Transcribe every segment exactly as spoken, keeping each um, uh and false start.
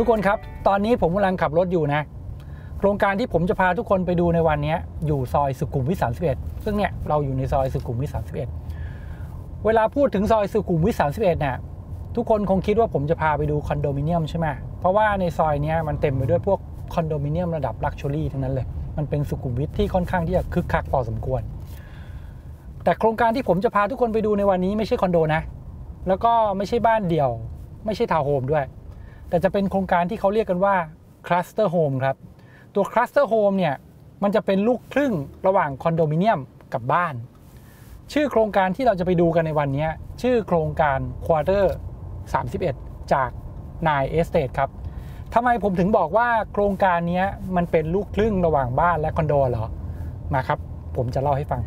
กคนครับตอนนี้ผมกำลังขับรถอยู่นะโครงการที่ผมจะพาทุกคนไปดูในวันนี้อยู่ซอยสุขุมวิทสามสิบเอ็ดซึ่งเนี่ยเราอยู่ในซอยสุขุมวิทสามสิบเอ็ดเวลาพูดถึงซอยสุขุมวิทสามสิบเอ็ดเนี่ยทุกคนคงคิดว่าผมจะพาไปดูคอนโดมิเนียมใช่ไหมเพราะว่าในซอยนี้มันเต็มไปด้วยพวกคอนโดมิเนียมระดับลักชัวรี่ทั้งนั้นเลยมันเป็นสุขุมวิทที่ค่อนข้างที่จะคึกคักพอสมควรแต่โครงการที่ผมจะพาทุกคนไปดูในวันนี้ไม่ใช่คอนโดนะแล้วก็ไม่ใช่บ้านเดี่ยวไม่ใช่ทาวน์โฮมด้วยแต่จะเป็นโครงการที่เขาเรียกกันว่าคลัสเตอร์โฮมครับตัวคลัสเตอร์โฮมเนี่ยมันจะเป็นลูกครึ่งระหว่างคอนโดมิเนียมกับบ้านชื่อโครงการที่เราจะไปดูกันในวันนี้ชื่อโครงการ Quarter สามสิบเอ็ดจาก ไนน์ Estate ครับทำไมผมถึงบอกว่าโครงการนี้มันเป็นลูกครึ่งระหว่างบ้านและคอนโดเหรอมาครับผมจะเล่าให้ฟัง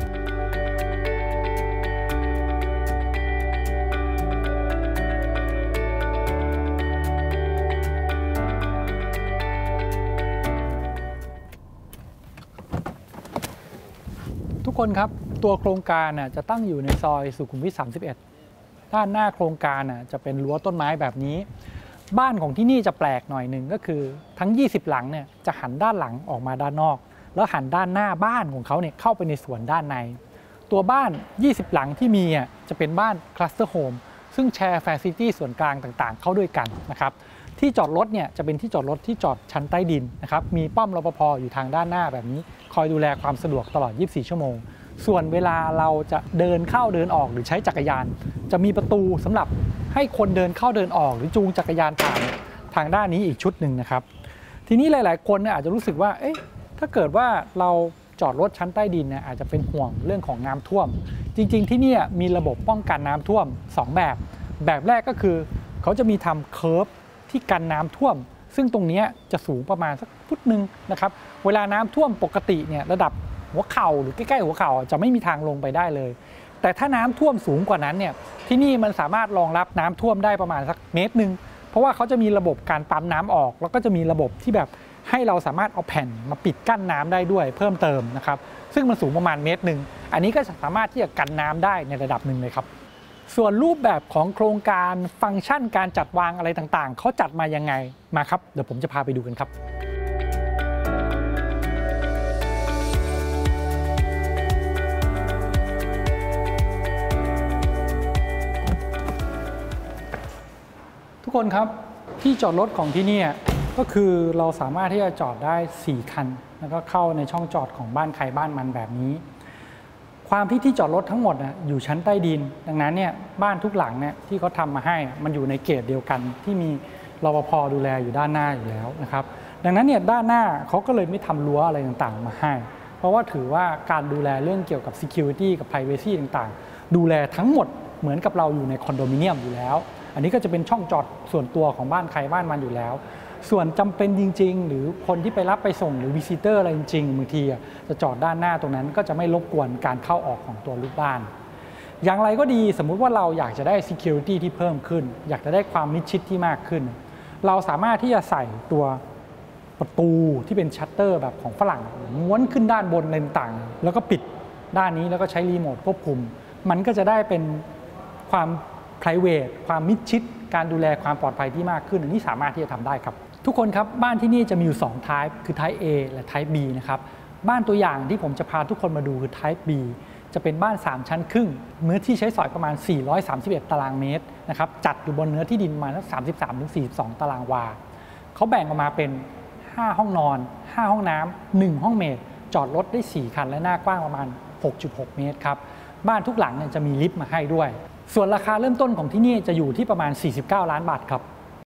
ทุกคนครับตัวโครงการจะตั้งอยู่ในซอยสุขุมวิทสามสิบเอ็ดด้านหน้าโครงการจะเป็นรั้วต้นไม้แบบนี้บ้านของที่นี่จะแปลกหน่อยหนึ่งก็คือทั้งยี่สิบหลังเนี่ยจะหันด้านหลังออกมาด้านนอกแล้วหันด้านหน้าบ้านของเขาเนี่ยเข้าไปในสวนด้านในตัวบ้านยี่สิบหลังที่มีจะเป็นบ้านคลัสเตอร์โฮมซึ่งแชร์แฟซิลิตี้ส่วนกลางต่างๆเข้าด้วยกันนะครับที่จอดรถเนี่ยจะเป็นที่จอดรถที่จอดชั้นใต้ดินนะครับมีป้อมรปภ.อยู่ทางด้านหน้าแบบนี้คอยดูแลความสะดวกตลอดยี่สิบสี่ชั่วโมงส่วนเวลาเราจะเดินเข้าเดินออกหรือใช้จักรยานจะมีประตูสำหรับให้คนเดินเข้าเดินออกหรือจูงจักรยานผ่านทางด้านนี้อีกชุดหนึ่งนะครับทีนี้หลายๆคนอาจจะรู้สึกว่าเอ๊ะถ้าเกิดว่าเราจอดรถชั้นใต้ดินเนี่ยอาจจะเป็นห่วงเรื่องของน้ำท่วมจริงๆที่นี่มีระบบป้องกันน้ำท่วมสองแบบแบบแรกก็คือเขาจะมีทำเคิร์ฟที่กันน้ำท่วมซึ่งตรงนี้จะสูงประมาณสักฟุตหนึ่งนะครับเวลาน้ำท่วมปกติเนี่ยระดับหัวเข่าหรือใกล้ๆหัวเข่าจะไม่มีทางลงไปได้เลยแต่ถ้าน้ำท่วมสูงกว่านั้นเนี่ยที่นี่มันสามารถรองรับน้ำท่วมได้ประมาณสักเมตรหนึ่งเพราะว่าเขาจะมีระบบการปั๊มน้ำออกแล้วก็จะมีระบบที่แบบให้เราสามารถเอาแผ่นมาปิดกั้นน้ำได้ด้วยเพิ่มเติมนะครับซึ่งมันสูงประมาณเมตรหนึ่งอันนี้ก็สามารถที่จะกันน้ำได้ในระดับหนึ่งเลยครับส่วนรูปแบบของโครงการฟังก์ชันการจัดวางอะไรต่างๆเขาจัดมายังไงมาครับเดี๋ยวผมจะพาไปดูกันครับทุกคนครับที่จอดรถของที่นี่ก็คือเราสามารถที่จะจอดได้สี่คันแล้วก็เข้าในช่องจอดของบ้านใครบ้านมันแบบนี้ความที่ที่จอดรถทั้งหมดอยู่ชั้นใต้ดินดังนั้นเนี่ยบ้านทุกหลังเนี่ยที่เขาทำมาให้มันอยู่ในเกตเดียวกันที่มีรปภ.ดูแลอยู่ด้านหน้าอยู่แล้วนะครับดังนั้นเนี่ยด้านหน้าเขาก็เลยไม่ทำรั้วอะไรต่างๆมาให้เพราะว่าถือว่าการดูแลเรื่องเกี่ยวกับ Security กับ Privacy ต่างๆดูแลทั้งหมดเหมือนกับเราอยู่ในคอนโดมิเนียมอยู่แล้วอันนี้ก็จะเป็นช่องจอดส่วนตัวของบ้านใครบ้านมันอยู่แล้วส่วนจำเป็นจริงๆหรือคนที่ไปรับไปส่งหรือวิซิเตอร์อะไรจริงๆบางทีจะจอดด้านหน้าตรงนั้นก็จะไม่รบกวนการเข้าออกของตัวลูกบ้านอย่างไรก็ดีสมมุติว่าเราอยากจะได้ Security ที่เพิ่มขึ้นอยากจะได้ความมิดชิดที่มากขึ้นเราสามารถที่จะใส่ตัวประตูที่เป็นชัตเตอร์แบบของฝรั่งม้วนขึ้นด้านบนเลนต่างแล้วก็ปิดด้านนี้แล้วก็ใช้รีโมทควบคุมมันก็จะได้เป็นความ private ความมิดชิดการดูแลความปลอดภัยที่มากขึ้นอันนี้สามารถที่จะทำได้ครับทุกคนครับบ้านที่นี่จะมีอยู่สอง type คือ type A และ type B นะครับบ้านตัวอย่างที่ผมจะพาทุกคนมาดูคือ type B จะเป็นบ้านสามชั้นครึ่งเนื้อที่ใช้สอยประมาณสี่ร้อยสามสิบเอ็ดตารางเมตรนะครับจัดอยู่บนเนื้อที่ดินประมาณสักสามสิบสามถึงสี่สิบสองตารางวาเขาแบ่งออกมาเป็นห้าห้องนอนห้าห้องน้ำหนึ่งห้องเมดจอดรถได้สี่คันและหน้ากว้างประมาณ หกจุดหก เมตรครับบ้านทุกหลังเนี่ยจะมีลิฟต์มาให้ด้วยส่วนราคาเริ่มต้นของที่นี่จะอยู่ที่ประมาณสี่สิบเก้าล้านบาทครับ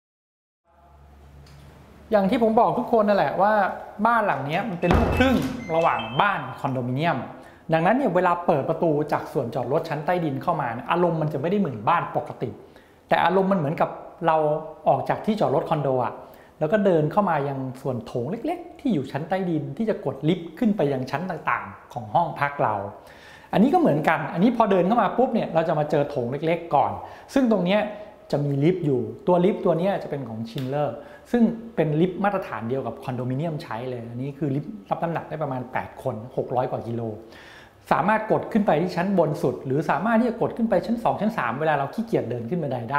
อย่างที่ผมบอกทุกคนนั่นแหละว่าบ้านหลังนี้มันเป็นลูกครึ่งระหว่างบ้านคอนโดมิเนียมดังนั้นเนี่ยเวลาเปิดประตูจากส่วนจอดรถชั้นใต้ดินเข้ามาอารมณ์มันจะไม่ได้เหมือนบ้านปกติแต่อารมณ์มันเหมือนกับเราออกจากที่จอดรถคอนโดอะแล้วก็เดินเข้ามายังส่วนโถงเล็กๆที่อยู่ชั้นใต้ดินที่จะกดลิฟต์ขึ้นไปยังชั้นต่างๆของห้องพักเราอันนี้ก็เหมือนกันอันนี้พอเดินเข้ามาปุ๊บเนี่ยเราจะมาเจอโถงเล็กๆก่อนซึ่งตรงนี้จะมีลิฟต์อยู่ตัวลิฟต์ตัวนี้จะเป็นของชินเลอร์ซึ่งเป็นลิฟต์มาตรฐานเดียวกับคอนโดมิเนียมใช้เลยอันนี้คือลิฟต์รับน้ำหนักได้ประมาณแปดคนหกร้อยกว่ากิโลสามารถกดขึ้นไปที่ชั้นบนสุดหรือสามารถที่จะกดขึ้นไปชั้นสองชั้นสามเวลาเราขี้เกียจเดินขึ้นบันไดได้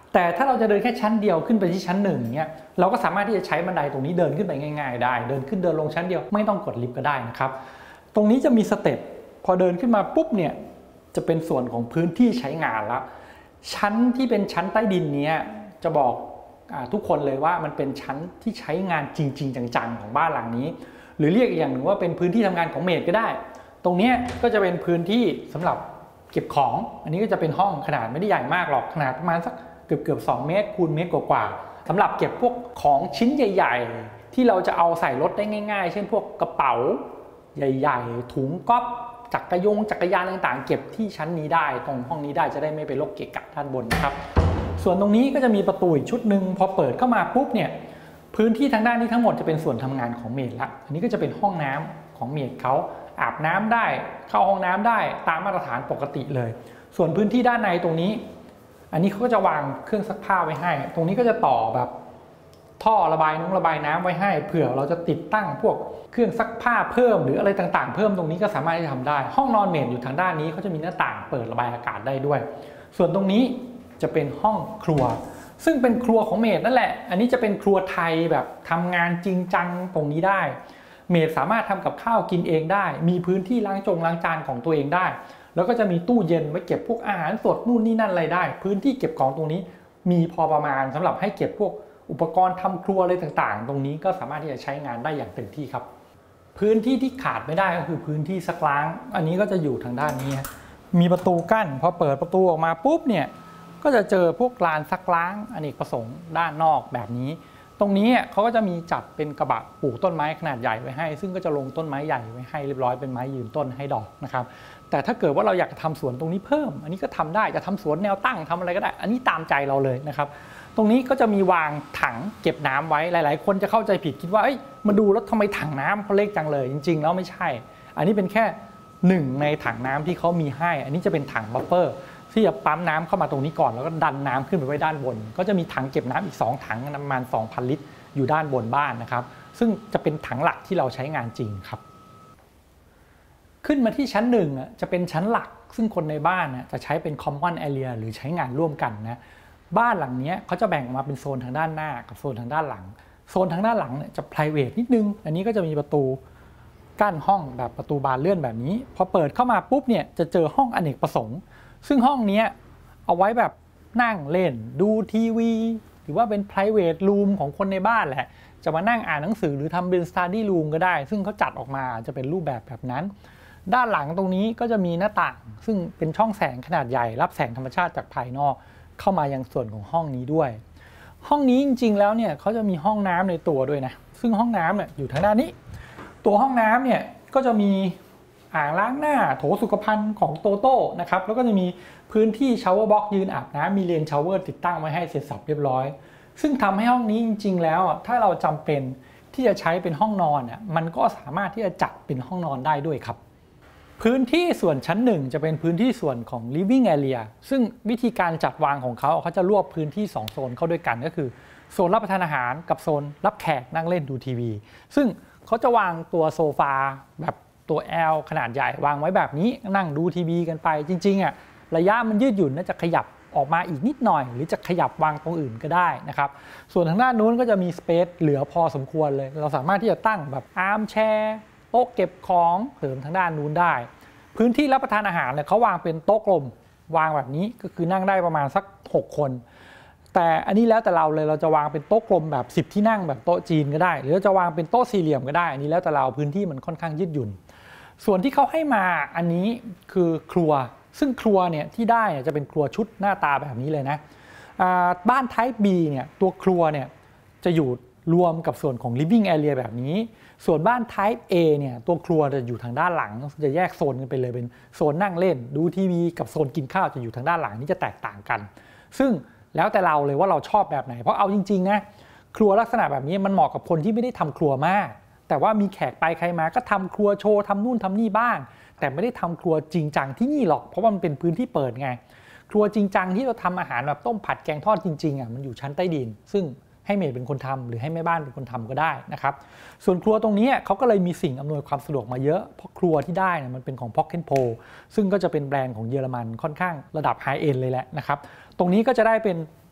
แต่ถ้าเราจะเดินแค่ชั้นเดียวขึ้นไปที่ชั้นหนึ่งเนี่ยเราก็สามารถที่จะใช้บันไดตรงนี้เดินขึ้นไปง่ายๆได้เดินขึ้นเดินลงชั้นเดียวไม่ต้องกดลิฟต์ก็ได้นะครับตรงนี้จะมีสเต็ปพอเดินขึ้นมาปุ๊บเนี่ยจะเป็นส่วนของพื้นที่ใช้งานแล้วชั้นที่เป็นชั้นใต้ดินนี้จะบอกทุกคนเลยว่ามันเป็นชั้นที่ใช้งานจริงๆจังๆของบ้านหลังนี้หรือเรียกอีกอย่างหนึ่งว่าเป็นพื้นที่ทำงานของเมดก็ได้ตรงนี้ก็จะเป็นพื้นที่สำหรับเก็บของอันนี้ก็จะเป็นห้องขนาดไม่ได้ใหญ่มากหรอกขนาดประมาณสักเกือบเกือบสองเมตรคูณเมตรกว่าๆสำหรับเก็บพวกของชิ้นใหญ่ๆที่เราจะเอาใส่รถได้ง่ายๆเช่นพวกกระเป๋าใหญ่ๆถุงก๊อฟจักรยงจักรยานต่างๆเก็บที่ชั้นนี้ได้ตรงห้องนี้ได้จะได้ไม่ไปรกเกะกะด้านบนนะครับส่วนตรงนี้ก็จะมีประตูอีกชุดหนึ่งพอเปิดเข้ามาปุ๊บเนี่ยพื้นที่ทางด้านนี้ทั้งหมดจะเป็นส่วนทำงานของเมดละอันนี้ก็จะเป็นห้องน้ำของเมดเขาอาบน้ำได้เข้าห้องน้ำได้ตามมาตรฐานปกติเลยส่วนพื้นที่ด้านในตรงนี้อันนี้เขาก็จะวางเครื่องซักผ้าไว้ให้ตรงนี้ก็จะต่อแบบท่อระบายน้ำระบายน้ำไว้ให้เผื่อเราจะติดตั้งพวกเครื่องซักผ้าเพิ่มหรืออะไรต่างๆเพิ่มตรงนี้ก็สามารถที่จะทำได้ห้องนอนเมดอยู่ทางด้านนี้เขาจะมีหน้าต่างเปิดระบายอากาศได้ด้วยส่วนตรงนี้จะเป็นห้องครัวซึ่งเป็นครัวของเมดนั่นแหละอันนี้จะเป็นครัวไทยแบบทำงานจริงจังตรงนี้ได้เมดสามารถทำกับข้าวกินเองได้มีพื้นที่ล้างจงล้างจานของตัวเองได้แล้วก็จะมีตู้เย็นไว้เก็บพวกอาหารสดนู่นนี่นั่นอะไรได้พื้นที่เก็บของตรงนี้มีพอประมาณสำหรับให้เก็บพวกอุปกรณ์ทำครัวอะไรต่างๆตรงนี้ก็สามารถที่จะใช้งานได้อย่างเต็มที่ครับพื้นที่ที่ขาดไม่ได้ก็คือพื้นที่ซักล้างอันนี้ก็จะอยู่ทางด้านนี้มีประตูกั้นพอเปิดประตูออกมาปุ๊บเนี่ยก็จะเจอพวกลานซักล้างอเนกประสงค์ด้านนอกแบบนี้ตรงนี้เขาก็จะมีจัดเป็นกระบะปลูกต้นไม้ขนาดใหญ่ไว้ให้ซึ่งก็จะลงต้นไม้ใหญ่ไว้ให้เรียบร้อยเป็นไม้ยืนต้นให้ดอกนะครับแต่ถ้าเกิดว่าเราอยากจะทำสวนตรงนี้เพิ่มอันนี้ก็ทำได้จะทำสวนแนวตั้งทำอะไรก็ได้อันนี้ตามใจเราเลยนะครับตรงนี้ก็จะมีวางถังเก็บน้ำไว้หลายๆคนจะเข้าใจผิดคิดว่าเอ้ยมาดูแล้วทำไมถังน้ำเขาเล็กจังเลยจริงๆแล้วไม่ใช่อันนี้เป็นแค่หนึ่งในถังน้ำที่เขามีให้อันนี้จะเป็นถังบัฟเฟอร์ที่จะปั๊มน้ำเข้ามาตรงนี้ก่อนแล้วก็ดันน้ำขึ้นไปไว้ด้านบนก็จะมีถังเก็บน้ำอีกสองถังประมาณ สองพัน ลิตรอยู่ด้านบนบ้านนะครับซึ่งจะเป็นถังหลักที่เราใช้งานจริงครับขึ้นมาที่ชั้นหนึ่งจะเป็นชั้นหลักซึ่งคนในบ้านจะใช้เป็น common area หรือใช้งานร่วมกันนะบ้านหลังนี้เขาจะแบ่งมาเป็นโซนทางด้านหน้ากับโซนทางด้านหลังโซนทางด้านหลังเนี่ยจะ private นิดนึงอันนี้ก็จะมีประตูกั้นห้องแบบประตูบานเลื่อนแบบนี้พอเปิดเข้ามาปุ๊บเนี่ยจะเจอห้องอเนกประสงค์ซึ่งห้องนี้เอาไว้แบบนั่งเล่นดูทีวีหรือว่าเป็น private room ของคนในบ้านแหละจะมานั่งอ่านหนังสือหรือทำเป็น study room ก็ได้ซึ่งเขาจัดออกมาจะเป็นรูปแบบแบบนั้นด้านหลังตรงนี้ก็จะมีหน้าต่างซึ่งเป็นช่องแสงขนาดใหญ่รับแสงธรรมชาติจากภายนอกเข้ามายังส่วนของห้องนี้ด้วยห้องนี้จริงๆแล้วเนี่ยเขาจะมีห้องน้ำในตัวด้วยนะซึ่งห้องน้ำเนี่ยอยู่ทางด้านนี้ตัวห้องน้ำเนี่ยก็จะมีอ่างล้างหน้าโถสุขภัณฑ์ของโตโต้นะครับแล้วก็จะมีพื้นที่ชาวเวอร์บ็อกยืนอาบน้ำมีเลนชาวเวอร์ติดตั้งไว้ให้เสร็จสับเรียบร้อยซึ่งทำให้ห้องนี้จริงๆแล้วถ้าเราจำเป็นที่จะใช้เป็นห้องนอนเนี่ยมันก็สามารถที่จะจัดเป็นห้องนอนได้ด้วยครับพื้นที่ส่วนชั้นหนึ่งจะเป็นพื้นที่ส่วนของ living area ซึ่งวิธีการจัดวางของเขาเขาจะรวบพื้นที่สองโซนเข้าด้วยกันก็คือโซนรับประทานอาหารกับโซนรับแขกนั่งเล่นดูทีวีซึ่งเขาจะวางตัวโซฟาแบบตัว L ขนาดใหญ่วางไว้แบบนี้นั่งดูทีวีกันไปจริงๆอ่ะระยะมันยืดหยุ่นน่าจะขยับออกมาอีกนิดหน่อยหรือจะขยับวางตรงอื่นก็ได้นะครับส่วนทางด้านนู้นก็จะมีสเปซเหลือพอสมควรเลยเราสามารถที่จะตั้งแบบอาร์มแชร์โต๊ะเก็บของเสริมทางด้านนู้นได้พื้นที่รับประทานอาหารเนี่ยเขาวางเป็นโต๊ะกลมวางแบบนี้ก็คือนั่งได้ประมาณสักหกคนแต่อันนี้แล้วแต่เราเลยเราจะวางเป็นโต๊ะกลมแบบสิบที่นั่งแบบโต๊ะจีนก็ได้หรือจะวางเป็นโต๊ะสี่เหลี่ยมก็ได้อันนี้แล้วแต่เราพื้นที่มันค่อนข้างยืดหยุ่นส่วนที่เขาให้มาอันนี้คือครัวซึ่งครัวเนี่ยที่ได้จะเป็นครัวชุดหน้าตาแบบนี้เลยนะบ้าน Type B เนี่ยตัวครัวเนี่ยจะอยู่รวมกับส่วนของ living area แบบนี้ส่วนบ้าน Type A เนี่ยตัวครัวจะอยู่ทางด้านหลังจะแยกโซนกันไปเลยเป็นโซนนั่งเล่นดูทีวีกับโซนกินข้าวจะอยู่ทางด้านหลังนี่จะแตกต่างกันซึ่งแล้วแต่เราเลยว่าเราชอบแบบไหนเพราะเอาจริงๆนะครัวลักษณะแบบนี้มันเหมาะกับคนที่ไม่ได้ทำครัวมากแต่ว่ามีแขกไปใครมาก็ทำครัวโชว์ทำนู่นทำนี่บ้างแต่ไม่ได้ทำครัวจริงจังที่นี่หรอกเพราะว่ามันเป็นพื้นที่เปิดไงครัวจริงจังที่เราทำอาหารแบบต้มผัดแกงทอดจริงๆอ่ะมันอยู่ชั้นใต้ดินซึ่งให้เมดเป็นคนทำหรือให้แม่บ้านเป็นคนทำก็ได้นะครับส่วนครัวตรงนี้เขาก็เลยมีสิ่งอำนวยความสะดวกมาเยอะเพราะครัวที่ได้เนี่ยมันเป็นของ Pocket Pro ซึ่งก็จะเป็นแบรนด์ของเยอรมันค่อนข้างระดับไฮเอ็นด์เลยแหละนะครับตรงนี้ก็จะได้เป็น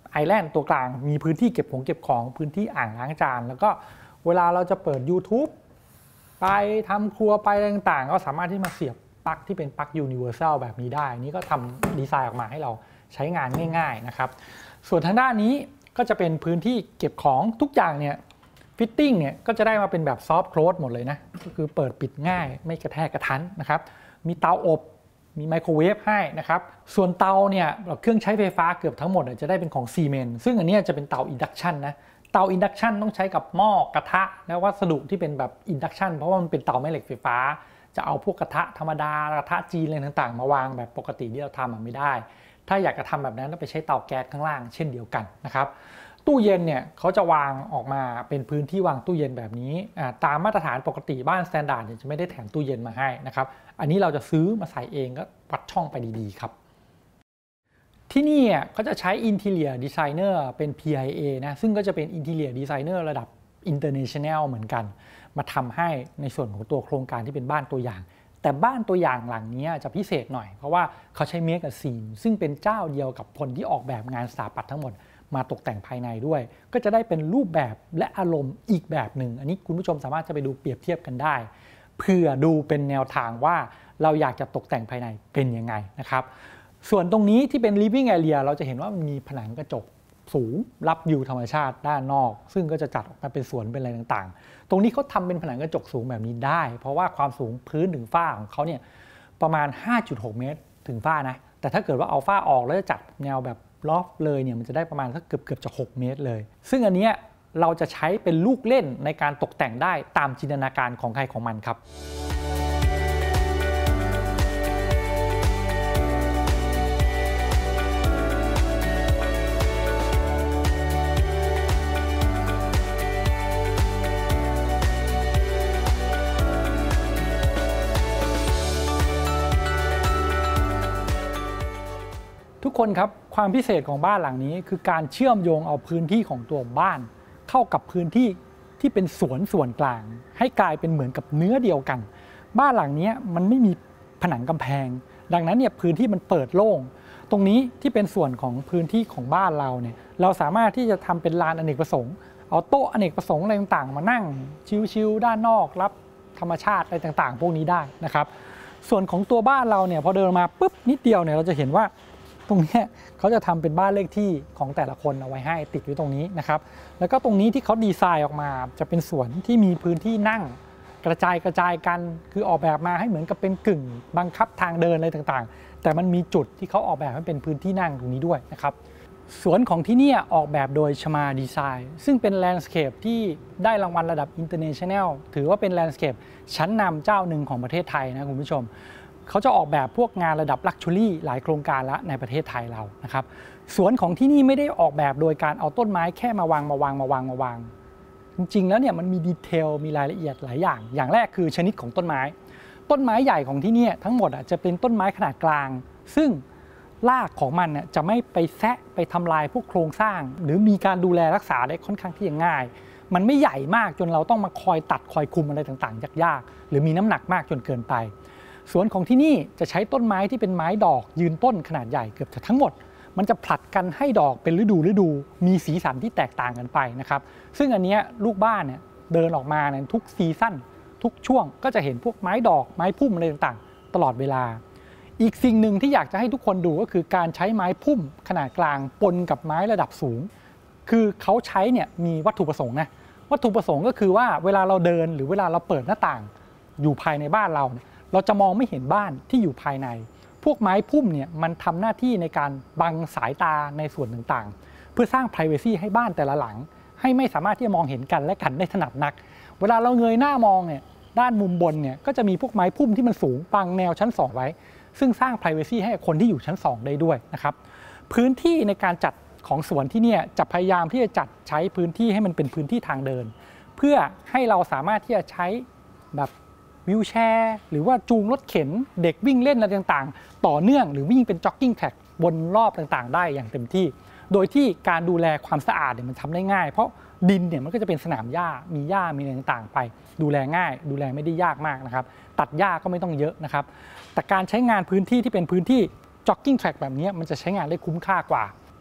ไอแลนด์ตัวกลางมีพื้นที่เก็บของเก็บของพื้นที่อ่างล้างจานแล้วก็เวลาเราจะเปิด YouTube ไปทำครัวไปอะไรต่างๆก็สามารถที่มาเสียบปลั๊กที่เป็นปลั๊ก Universal แบบนี้ได้นี่ก็ทำดีไซน์ออกมาให้เราใช้งานง่ายๆนะครับส่วนทางด้านนี้ก็จะเป็นพื้นที่เก็บของทุกอย่างเนี่ยฟิตติ้งเนี่ยก็จะได้มาเป็นแบบซอฟต์โคลสหมดเลยนะก็คือเปิดปิดง่ายไม่กระแทกกระทันนะครับมีเตาอบมีไมโครเวฟให้นะครับส่วนเตาเนี่ยเครื่องใช้ไฟฟ้าเกือบทั้งหมดจะได้เป็นของซีเมนต์ซึ่งอันนี้จะเป็นเตาอินดักชันนะเตาอินดักชันต้องใช้กับหม้อกระทะและวัสดุที่เป็นแบบอินดักชันเพราะว่ามันเป็นเตาแม่เหล็กไฟฟ้าจะเอาพวกกระทะธรรมดากระทะจีนอะไรต่างๆมาวางแบบปกติที่เราทำมันไม่ได้ถ้าอยากจะทำแบบนั้นต้องไปใช้เตาแก๊สข้างล่างเช่นเดียวกันนะครับตู้เย็นเนี่ยเขาจะวางออกมาเป็นพื้นที่วางตู้เย็นแบบนี้ตามมาตรฐานปกติบ้านสแตนดาร์ดจะไม่ได้แถมตู้เย็นมาให้นะครับอันนี้เราจะซื้อมาใส่เองก็วัดช่องไปดีๆครับที่นี่เขาจะใช้ Interior Designer เป็น พี ไอ เอ นะซึ่งก็จะเป็น Interior Designer ระดับ International เหมือนกันมาทำให้ในส่วนของตัวโครงการที่เป็นบ้านตัวอย่างแต่บ้านตัวอย่างหลังนี้จะพิเศษหน่อยเพราะว่าเขาใช้เมกะซีนซึ่งเป็นเจ้าเดียวกับคนที่ออกแบบงานสถาปัตย์ทั้งหมดมาตกแต่งภายในด้วยก็จะได้เป็นรูปแบบและอารมณ์อีกแบบหนึ่งอันนี้คุณผู้ชมสามารถจะไปดูเปรียบเทียบกันได้เพื่อดูเป็นแนวทางว่าเราอยากจะตกแต่งภายในเป็นยังไงนะครับส่วนตรงนี้ที่เป็น living area เราจะเห็นว่ามันมีผนังกระจกสูงรับวิวธรรมชาติด้านนอกซึ่งก็จะจัดออกมาเป็นสวนเป็นอะไรต่างๆตรงนี้เขาทำเป็นผนังกระจกสูงแบบนี้ได้เพราะว่าความสูงพื้นถึงฝ้าของเขาเนี่ยประมาณ ห้าจุดหก เมตรถึงฝ้านะแต่ถ้าเกิดว่าเอาฝ้าออกแล้วจะจัดแนวแบบลอฟเลยเนี่ยมันจะได้ประมาณสักเกือบเกือบจะหกเมตรเลยซึ่งอันนี้เราจะใช้เป็นลูกเล่นในการตกแต่งได้ตามจินตนาการของใครของมันครับทุกคนครับความพิเศษของบ้านหลังนี้คือการเชื่อมโยงเอาพื้นที่ของตัวบ้านเข้ากับพื้นที่ที่เป็นสวนส่วนกลางให้กลายเป็นเหมือนกับเนื้อเดียวกันบ้านหลังนี้มันไม่มีผนังกำแพงดังนั้นเนี่ยพื้นที่มันเปิดโล่งตรงนี้ที่เป็นส่วนของพื้นที่ของบ้านเราเนี่ยเราสามารถที่จะทำเป็นลานอเนกประสงค์เอาโต๊ะอเนกประสงค์อะไรต่างๆมานั่งชิลๆด้านนอกรับธรรมชาติอะไรต่างๆพวกนี้ได้นะครับส่วนของตัวบ้านเราเนี่ยพอเดินมาปุ๊บนิดเดียวเนี่ยเราจะเห็นว่าตรงนี้เขาจะทำเป็นบ้านเลขที่ของแต่ละคนเอาไว้ให้ติดไว้ตรงนี้นะครับแล้วก็ตรงนี้ที่เขาดีไซน์ออกมาจะเป็นสวนที่มีพื้นที่นั่งกระจายกระจายกันคือออกแบบมาให้เหมือนกับเป็นกึ่งบังคับทางเดินอะไรต่างๆแต่มันมีจุดที่เขาออกแบบให้เป็นพื้นที่นั่งตรงนี้ด้วยนะครับสวนของที่นี่ออกแบบโดยชมาดีไซน์ซึ่งเป็นแลนด์สเคปที่ได้รางวัลระดับ International ถือว่าเป็นแลนด์สเคปชั้นนำเจ้าหนึ่งของประเทศไทยนะคุณผู้ชมเขาจะออกแบบพวกงานระดับลักชัวรี่หลายโครงการแล้วในประเทศไทยเรานะครับสวนของที่นี่ไม่ได้ออกแบบโดยการเอาต้นไม้แค่มาวางมาวางมาวางมาวางจริงๆแล้วเนี่ยมันมีดีเทลมีรายละเอียดหลายอย่างอย่างแรกคือชนิดของต้นไม้ต้นไม้ใหญ่ของที่นี่ทั้งหมดจะเป็นต้นไม้ขนาดกลางซึ่งรากของมันจะไม่ไปแซะไปทำลายพวกโครงสร้างหรือมีการดูแลรักษาได้ค่อนข้างที่จะง่ายมันไม่ใหญ่มากจนเราต้องมาคอยตัดคอยคุมอะไรต่างๆยากๆหรือมีน้ำหนักมากจนเกินไปสวนของที่นี่จะใช้ต้นไม้ที่เป็นไม้ดอกยืนต้นขนาดใหญ่เกือบจะทั้งหมดมันจะผลัดกันให้ดอกเป็นฤดูฤดูมีสีสันที่แตกต่างกันไปนะครับซึ่งอันนี้ลูกบ้านเนี่ยเดินออกมาในทุกซีซั่นทุกช่วงก็จะเห็นพวกไม้ดอกไม้พุ่มอะไรต่างๆตลอดเวลาอีกสิ่งหนึ่งที่อยากจะให้ทุกคนดูก็คือการใช้ไม้พุ่มขนาดกลางปนกับไม้ระดับสูงคือเขาใช้เนี่ยมีวัตถุประสงค์นะวัตถุประสงค์ก็คือว่าเวลาเราเดินหรือเวลาเราเปิดหน้าต่างอยู่ภายในบ้านเราเนี่ยเราจะมองไม่เห็นบ้านที่อยู่ภายในพวกไม้พุ่มเนี่ยมันทำหน้าที่ในการบังสายตาในส่วนต่างๆเพื่อสร้าง privacy ให้บ้านแต่ละหลังให้ไม่สามารถที่จะมองเห็นกันและกันได้ถนัดนักเวลาเราเงยหน้ามองเนี่ยด้านมุมบนเนี่ยก็จะมีพวกไม้พุ่มที่มันสูงบังแนวชั้นสองไว้ซึ่งสร้าง privacy ให้คนที่อยู่ชั้นสองได้ด้วยนะครับพื้นที่ในการจัดของสวนที่เนี่ยจะพยายามที่จะจัดใช้พื้นที่ให้มันเป็นพื้นที่ทางเดินเพื่อให้เราสามารถที่จะใช้แบบวิวแชร์หรือว่าจูงรถเข็นเด็กวิ่งเล่นอะไรต่างๆต่อเนื่องหรือวิ่งเป็นจ็อกกิ้งแทร็กบนรอบต่างๆได้อย่างเต็มที่โดยที่การดูแลความสะอาดเนี่ยมันทำได้ง่ายเพราะดินเนี่ยมันก็จะเป็นสนามหญ้ามีหญ้ามีอะไรต่างๆไปดูแลง่ายดูแลไม่ได้ยากมากนะครับตัดหญ้าก็ไม่ต้องเยอะนะครับแต่การใช้งานพื้นที่ที่เป็นพื้นที่จ็อกกิ้งแทร็กแบบนี้มันจะใช้งานได้คุ้มค่ากว่า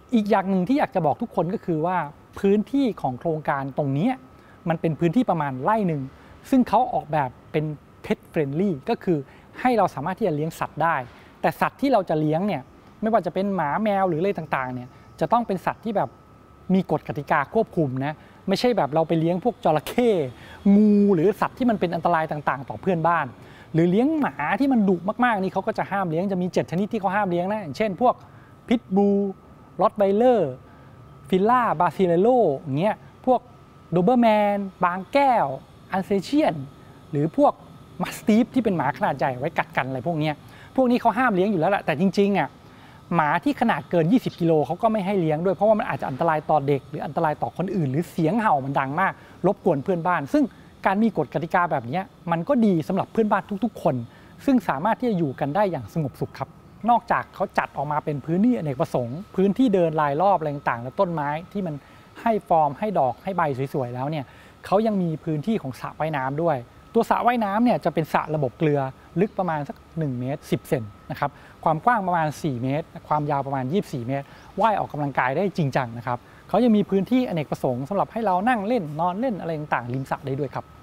อีกอย่างหนึ่งที่อยากจะบอกทุกคนก็คือว่าพื้นที่ของโครงการตรงนี้มันเป็นพื้นที่ประมาณไร่หนึ่งซึ่งเขาออกแบบเป็น Pet Friendly ก็คือให้เราสามารถที่จะเลี้ยงสัตว์ได้แต่สัตว์ที่เราจะเลี้ยงเนี่ยไม่ว่าจะเป็นหมาแมวหรืออะไรต่างๆเนี่ยจะต้องเป็นสัตว์ที่แบบมีกฎกติกาควบคุมนะไม่ใช่แบบเราไปเลี้ยงพวกจระเข้งูหรือสัตว์ที่มันเป็นอันตรายต่างๆต่อเพื่อนบ้านหรือเลี้ยงหมาที่มันดุมากๆนี่เขาก็จะห้ามเลี้ยงจะมีเจ็ดชนิดที่เขาห้ามเลี้ยงนะอย่างเช่นพวกพิทบูลรอตไวเลอร์ฟิลล่าบาซิเลโลอย่างเงี้ยพวกโดเบอร์แมนบางแก้วอันเซเชียนหรือพวกมัสตีฟที่เป็นหมาขนาดใหญ่ไว้กัดกันอะไรพวกนี้พวกนี้เขาห้ามเลี้ยงอยู่แล้วแหละแต่จริงๆอ่ะหมาที่ขนาดเกินยี่สิบกิโลเขาก็ไม่ให้เลี้ยงด้วยเพราะว่ามันอาจจะอันตรายต่อเด็กหรืออันตรายต่อคนอื่นหรือเสียงเห่ามันดังมากรบกวนเพื่อนบ้านซึ่งการมีกฎกติกาแบบนี้มันก็ดีสำหรับเพื่อนบ้านทุกๆคนซึ่งสามารถที่จะอยู่กันได้อย่างสงบสุขครับนอกจากเขาจัดออกมาเป็นพื้นที่อเนกประสงค์พื้นที่เดินรายรอบอะไรต่างๆและต้นไม้ที่มันให้ฟอร์มให้ดอกให้ใบสวยๆแล้วเนี่ยเขายังมีพื้นที่ของสระว่ายน้ำด้วยตัวสระว่ายน้ำเนี่ยจะเป็นสระระบบเกลือลึกประมาณสักหนึ่งเมตรสิบเซนนะครับความกว้างประมาณสี่เมตรความยาวประมาณยี่สิบสี่เมตรว่ายออกกำลังกายได้จริงจังนะครับเขายังมีพื้นที่อเนกประสงค์สำหรับให้เรานั่งเล่นนอนเล่นอะไรต่างๆริมสระได้ด้วยครับ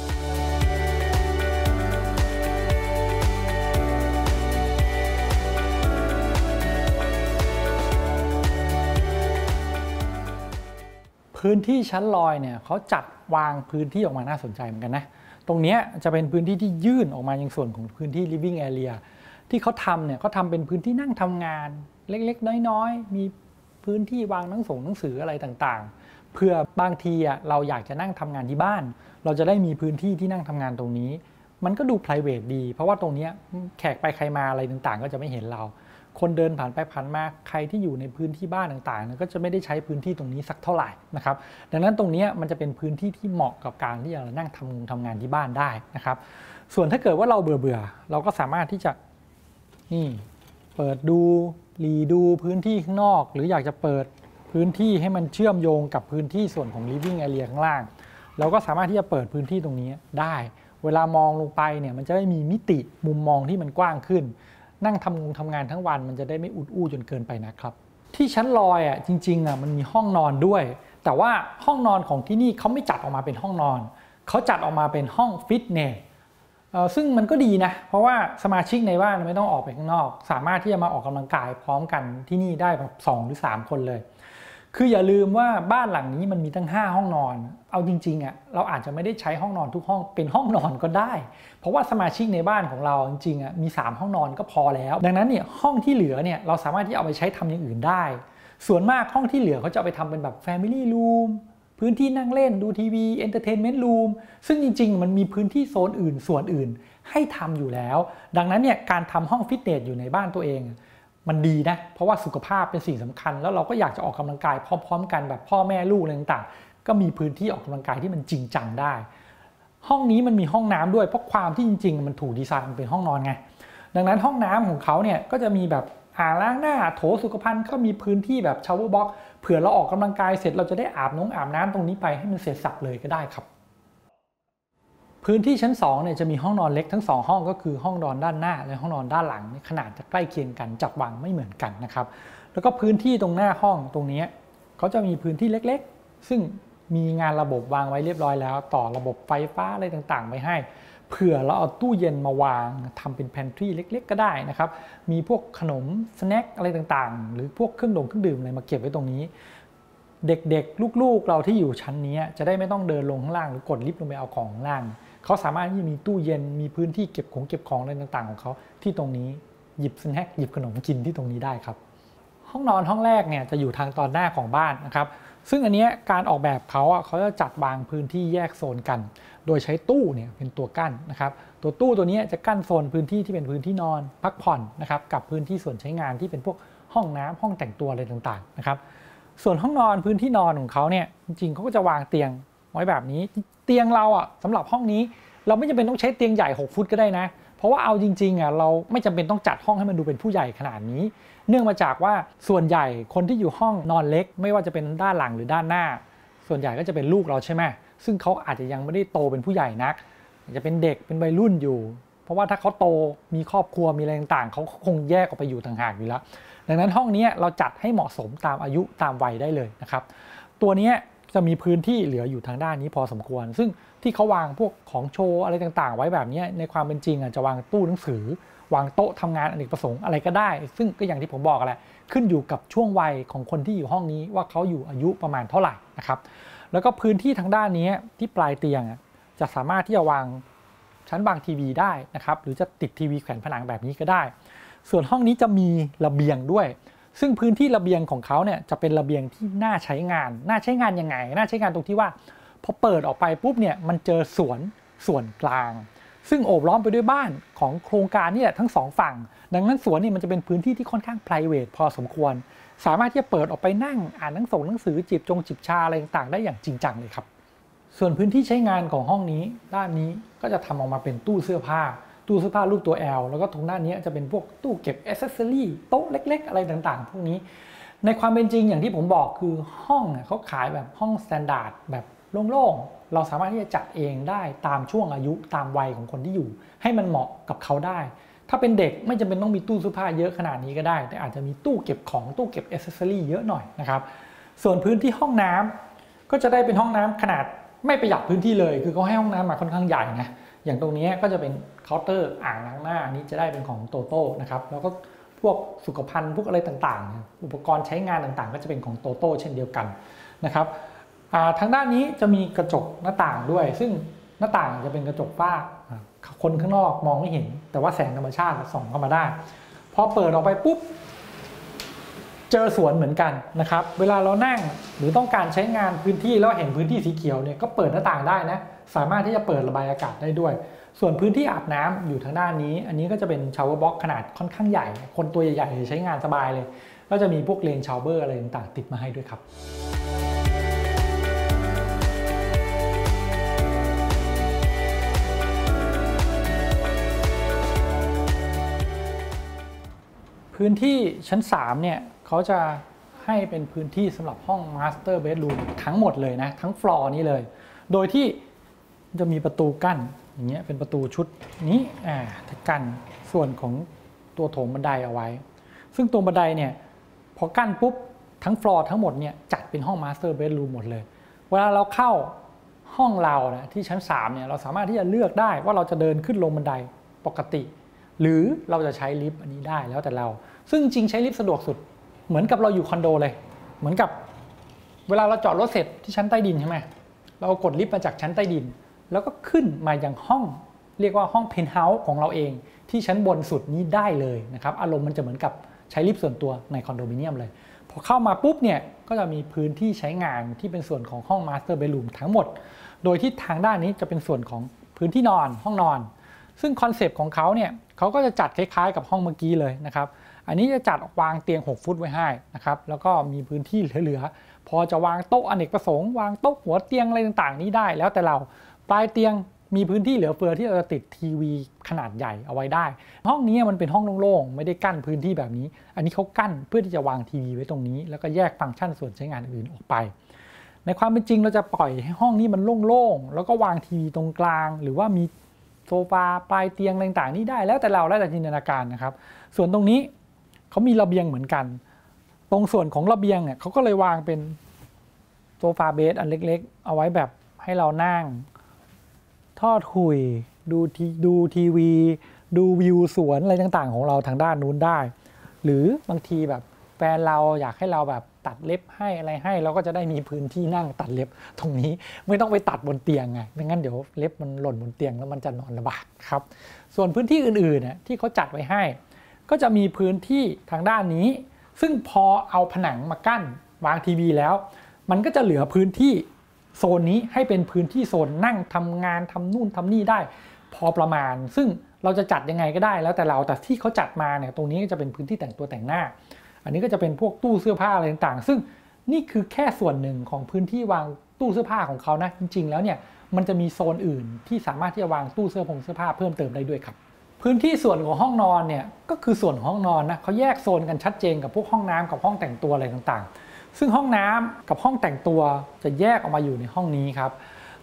พื้นที่ชั้นลอยเนี่ยเขาจัดวางพื้นที่ออกมาน่าสนใจเหมือนกันนะตรงนี้จะเป็นพื้นที่ที่ยื่นออกมายังส่วนของพื้นที่ living area ที่เขาทำเนี่ยเขาทำเป็นพื้นที่นั่งทำงานเล็กๆน้อยๆมีพื้นที่วางหนังส่งหนังสืออะไรต่างๆเพื่อบางทีอ่ะเราอยากจะนั่งทำงานที่บ้านเราจะได้มีพื้นที่ที่นั่งทำงานตรงนี้มันก็ดู private ดีเพราะว่าตรงนี้แขกไปใครมาอะไรต่างๆก็จะไม่เห็นเราคนเดินผ่านไปผ่านมาใครที่อยู่ในพื้นที่บ้านต่างๆก็จะไม่ได้ใช้พื้นที่ตรงนี้สักเท่าไหร่นะครับดังนั้นตรงนี้มันจะเป็นพื้นที่ที่เหมาะกับการที่จะนั่งทำทำงานที่บ้านได้นะครับส่วนถ้าเกิดว่าเราเบื่อๆเราก็สามารถที่จะนี่เปิดดูรีดูพื้นที่ข้างนอกหรืออยากจะเปิดพื้นที่ให้มันเชื่อมโยงกับพื้นที่ส่วนของ living area ข้างล่างเราก็สามารถที่จะเปิดพื้นที่ตรงนี้ได้เวลามองลงไปเนี่ยมันจะได้มีมิติมุมมองที่มันกว้างขึ้นนั่งทำงงทำงานทั้งวันมันจะได้ไม่อุดอู้จนเกินไปนะครับที่ชั้นลอยอ่ะจริงๆอ่ะมันมีห้องนอนด้วยแต่ว่าห้องนอนของที่นี่เขาไม่จัดออกมาเป็นห้องนอนเขาจัดออกมาเป็นห้องฟิตเนสซึ่งมันก็ดีนะเพราะว่าสมาชิกในบ้านไม่ต้องออกไปข้างนอกสามารถที่จะมาออกกำลังกายพร้อมกันที่นี่ได้แบบสองหรือสามคนเลยคืออย่าลืมว่าบ้านหลังนี้มันมีตั้งห้าห้องนอนเอาจริงๆอ่ะเราอาจจะไม่ได้ใช้ห้องนอนทุกห้องเป็นห้องนอนก็ได้เพราะว่าสมาชิกในบ้านของเราจริงๆอ่ะมีสามห้องนอนก็พอแล้วดังนั้นเนี่ยห้องที่เหลือเนี่ยเราสามารถที่เอาไปใช้ทำอย่างอื่นได้ส่วนมากห้องที่เหลือเขาจะเอาไปทำเป็นแบบ Family Room พื้นที่นั่งเล่นดูทีวี Entertainment Room ซึ่งจริงๆมันมีพื้นที่โซนอื่นส่วนอื่นให้ทำอยู่แล้วดังนั้นเนี่ยการทำห้องฟิตเนสอยู่ในบ้านตัวเองมันดีนะเพราะว่าสุขภาพเป็นสิ่งสำคัญแล้วเราก็อยากจะออกกำลังกายพร้อมๆกันแบบพ่อแม่ลูกอะไรต่างๆก็มีพื้นที่ออกกำลังกายที่มันจริงจังได้ห้องนี้มันมีห้องน้ำด้วยเพราะความที่จริงๆมันถูกดีไซน์มันเป็นห้องนอนไงดังนั้นห้องน้ำของเขาเนี่ยก็จะมีแบบอ่างล้างหน้าโถสุขภัณฑ์ก็มีพื้นที่แบบชาวเวอร์บ็อกซ์เผื่อเราออกกำลังกายเสร็จเราจะได้อาบน้ำอาบน้ำตรงนี้ไปให้มันเสร็จสับเลยก็ได้ครับพื้นที่ชั้นสองเนี่ยจะมีห้องนอนเล็กทั้งสองห้องก็คือห้องนอนด้านหน้าและห้องนอนด้านหลังขนาดจะใกล้เคียงกันจัดวางไม่เหมือนกันนะครับแล้วก็พื้นที่ตรงหน้าห้องตรงนี้เขาจะมีพื้นที่เล็กๆซึ่งมีงานระบบวางไว้เรียบร้อยแล้วต่อระบบไฟฟ้าอะไรต่างๆไว้ให้เผื่อเราเอาตู้เย็นมาวางทำเป็นแพนทรีเล็กๆก็ได้นะครับมีพวกขนมสแน็คอะไรต่างๆหรือพวกเครื่องดองเครื่องดื่มอะไรมาเก็บไว้ตรงนี้เด็กๆลูกๆเราที่อยู่ชั้นนี้จะได้ไม่ต้องเดินลงข้างล่างหรือกดลิฟต์ลงไปเอาของข้างล่างเขาสามารถที่จะมีตู้เย็นมีพื้นที่เก็บของเก็บของอะไรต่างๆของเขาที่ตรงนี้หยิบสแน็คหยิบขนมกินที่ตรงนี้ได้ครับห้องนอนห้องแรกเนี่ยจะอยู่ทางตอนหน้าของบ้านนะครับซึ่งอันนี้การออกแบบเขาเขาจะจัดวางพื้นที่แยกโซนกันโดยใช้ตู้เนี่ยเป็นตัวกั้นนะครับตัวตู้ตัวนี้จะกั้นโซนพื้นที่ที่เป็นพื้นที่นอนพักผ่อนนะครับกับพื้นที่ส่วนใช้งานที่เป็นพวกห้องน้ำห้องแต่งตัวอะไรต่างๆนะครับส่วนห้องนอนพื้นที่นอนของเขาเนี่ยจริงๆเขาก็จะวางเตียงไว้แบบนี้เตียงเราอ่ะสำหรับห้องนี้เราไม่จำเป็นต้องใช้เตียงใหญ่หกฟุตก็ได้นะเพราะว่าเอาจริงๆอ่ะเราไม่จำเป็นต้องจัดห้องให้มันดูเป็นผู้ใหญ่ขนาดนี้เนื่องมาจากว่าส่วนใหญ่คนที่อยู่ห้องนอนเล็กไม่ว่าจะเป็นด้านหลังหรือด้านหน้าส่วนใหญ่ก็จะเป็นลูกเราใช่ไหมซึ่งเขาอาจจะยังไม่ได้โตเป็นผู้ใหญ่นักอาจจะเป็นเด็กเป็นวัยรุ่นอยู่เพราะว่าถ้าเขาโตมีครอบครัวมีอะไรต่างๆเขาคงแยกออกไปอยู่ต่างหากอยู่แล้วดังนั้นห้องนี้เราจัดให้เหมาะสมตามอายุตามวัยได้เลยนะครับตัวนี้จะมีพื้นที่เหลืออยู่ทางด้านนี้พอสมควรซึ่งที่เขาวางพวกของโชว์อะไรต่างๆไว้แบบนี้ในความเป็นจริงอาจจะวางตู้หนังสือวางโต๊ะทำงานอเนกประสงค์อะไรก็ได้ซึ่งก็อย่างที่ผมบอกแหละขึ้นอยู่กับช่วงวัยของคนที่อยู่ห้องนี้ว่าเขาอยู่อายุประมาณเท่าไหร่นะครับแล้วก็พื้นที่ทางด้านนี้ที่ปลายเตียงจะสามารถที่จะวางชั้นวางทีวีได้นะครับหรือจะติดทีวีแขวนผนังแบบนี้ก็ได้ส่วนห้องนี้จะมีระเบียงด้วยซึ่งพื้นที่ระเบียงของเขาเนี่ยจะเป็นระเบียงที่น่าใช้งานน่าใช้งานยังไงน่าใช้งานตรงที่ว่าพอเปิดออกไปปุ๊บเนี่ยมันเจอสวนส่วนกลางซึ่งโอบล้อมไปด้วยบ้านของโครงการนี่แหละทั้งสองฝั่งดังนั้นสวนนี่มันจะเป็นพื้นที่ที่ค่อนข้าง private พอสมควรสามารถที่จะเปิดออกไปนั่งอ่านหนังสือหนังสือจิบจงจิบชาอะไรต่างๆได้อย่างจริงจังเลยครับส่วนพื้นที่ใช้งานของห้องนี้ด้านนี้ก็จะทำออกมาเป็นตู้เสื้อผ้าตู้เสื้อผ้ารูปตัว L แล้วก็ตรงด้านนี้จะเป็นพวกตู้เก็บแอคเซสซอรี่โต๊ะเล็กๆอะไรต่างๆพวกนี้ในความเป็นจริงอย่างที่ผมบอกคือห้องเขาขายแบบห้องสแตนดาร์ดแบบโล่งๆเราสามารถที่จะจัดเองได้ตามช่วงอายุตามวัยของคนที่อยู่ให้มันเหมาะกับเขาได้ถ้าเป็นเด็กไม่จำเป็นต้องมีตู้เสื้อผ้าเยอะขนาดนี้ก็ได้แต่อาจจะมีตู้เก็บของตู้เก็บแอคเซสซอรี่เยอะหน่อยนะครับส่วนพื้นที่ห้องน้ำก็จะได้เป็นห้องน้ำขนาดไม่ประหยัดพื้นที่เลยคือเขาให้ห้องน้ำมาค่อนข้างใหญ่นะอย่างตรงนี้ก็จะเป็นเคาน์เตอร์อ่างล้างหน้านี้จะได้เป็นของโตโต้นะครับแล้วก็พวกสุขภัณฑ์พวกอะไรต่างๆอุปกรณ์ใช้งานต่างๆก็จะเป็นของโตโต้เช่นเดียวกันนะครับทางด้านนี้จะมีกระจกหน้าต่างด้วยซึ่งหน้าต่างจะเป็นกระจกฝ้าคนข้างนอกมองไม่เห็นแต่ว่าแสงธรรมชาติส่องเข้ามาได้พอเปิดออกไปปุ๊บเจอสวนเหมือนกันนะครับเวลาเรานั่งหรือต้องการใช้งานพื้นที่แล้วเห็นพื้นที่สีเขียวเนี่ยก็เปิดหน้าต่างได้นะสามารถที่จะเปิดระบายอากาศได้ด้วยส่วนพื้นที่อาบน้ำอยู่ทางด้านนี้อันนี้ก็จะเป็นชาวเวอร์บ็อกขนาดค่อนข้างใหญ่คนตัวใหญ่ๆใช้งานสบายเลยก็จะมีพวกเลนชาวเวอร์อะไรต่างๆติดมาให้ด้วยครับพื้นที่ชั้นสามเนี่ยเขาจะให้เป็นพื้นที่สำหรับห้อง Master Bedroom ทั้งหมดเลยนะทั้งฟลอร์นี้เลยโดยที่จะมีประตูกั้นอย่างเงี้ยเป็นประตูชุดนี้อ่ากั้นส่วนของตัวโถงบันไดเอาไว้ซึ่งตัวบันไดเนี่ยพอกั้นปุ๊บทั้งฟลอร์ทั้งหมดเนี่ยจัดเป็นห้อง Master Bedroom หมดเลยเวลาเราเข้าห้องเรานะที่ชั้นสามเนี่ยเราสามารถที่จะเลือกได้ว่าเราจะเดินขึ้นลงบันไดปกติหรือเราจะใช้ลิฟต์อันนี้ได้แล้วแต่เราซึ่งจริงใช้ลิฟต์สะดวกสุดเหมือนกับเราอยู่คอนโดเลยเหมือนกับเวลาเราจอดรถเสร็จที่ชั้นใต้ดินใช่ไหมเรากดลิฟต์มาจากชั้นใต้ดินแล้วก็ขึ้นมายังห้องเรียกว่าห้องเพนท์เฮาส์ของเราเองที่ชั้นบนสุดนี้ได้เลยนะครับอารมณ์มันจะเหมือนกับใช้ลิฟต์ส่วนตัวในคอนโดมิเนียมเลยพอเข้ามาปุ๊บเนี่ยก็จะมีพื้นที่ใช้งานที่เป็นส่วนของห้องมาสเตอร์เบดรูมทั้งหมดโดยที่ทางด้านนี้จะเป็นส่วนของพื้นที่นอนห้องนอนซึ่งคอนเซปต์ของเขาเนี่ยเขาก็จะจัดคล้ายๆกับห้องเมื่อกี้เลยนะครับอันนี้จะจัดวางเตียงหกฟุตไว้ให้นะครับแล้วก็มีพื้นที่เหลือๆพอจะวางโต๊ะอเนกประสงค์วางโต๊ะหัวเตียงอะไรต่างๆนี้ได้แล้วแต่เราปลายเตียงมีพื้นที่เหลือเฟือที่เราจะติดทีวีขนาดใหญ่เอาไว้ได้ห้องนี้มันเป็นห้องโล่งๆไม่ได้กั้นพื้นที่แบบนี้อันนี้เขากั้นเพื่อที่จะวางทีวีไว้ตรงนี้แล้วก็แยกฟังก์ชันส่วนใช้งานอื่นออกไปในความเป็นจริงเราจะปล่อยให้ห้องนี้มันโล่งๆแล้วก็วางทีวีตรงกลางหรือว่ามีโซฟาปลายเตียงอะไรต่างๆนี้ได้แล้วแต่เราแล้วแต่จินตนาการนะครับส่วนตรงนี้เขามีระเบียงเหมือนกันตรงส่วนของระเบียงเนี่ยเขาก็เลยวางเป็นโซฟาเบสอันเล็กๆเอาไว้แบบให้เรานั่งทอดหุยดูทีดูทีวีดูวิวสวนอะไรต่างๆของเราทางด้านนู้นได้หรือบางทีแบบแฟนเราอยากให้เราแบบตัดเล็บให้อะไรให้เราก็จะได้มีพื้นที่นั่งตัดเล็บตรงนี้ไม่ต้องไปตัดบนเตียงไงไม่งั้นเดี๋ยวเล็บมันหล่นบนเตียงแล้วมันจะนอนลำบากครับส่วนพื้นที่อื่นๆเนี่ยที่เขาจัดไว้ให้ก็จะมีพื้นที่ทางด้านนี้ซึ่งพอเอาผนังมากั้นวางทีวีแล้วมันก็จะเหลือพื้นที่โซนนี้ให้เป็นพื้นที่โซนนั่งทำงานทำนู่นทำนี่ได้พอประมาณซึ่งเราจะจัดยังไงก็ได้แล้วแต่เราแต่ที่เขาจัดมาเนี่ยตรงนี้ก็จะเป็นพื้นที่แต่งตัวแต่งหน้าอันนี้ก็จะเป็นพวกตู้เสื้อผ้าอะไรต่างๆซึ่งนี่คือแค่ส่วนหนึ่งของพื้นที่วางตู้เสื้อผ้าของเขานะจริงๆแล้วเนี่ยมันจะมีโซนอื่นที่สามารถที่จะวางตู้เสื้อผงเสื้อผ้าเพิ่มเติมได้ด้วยครับพื้นที่ส่วนของห้องนอนเนี่ยก็คือส่วนของห้องนอนนะเขาแยกโซนกันชัดเจนกับพวกห้องน้ำกับห้องแต่งตัวอะไรต่างๆซึ่งห้องน้ำกับห้องแต่งตัวจะแยกออกมาอยู่ในห้องนี้ครับ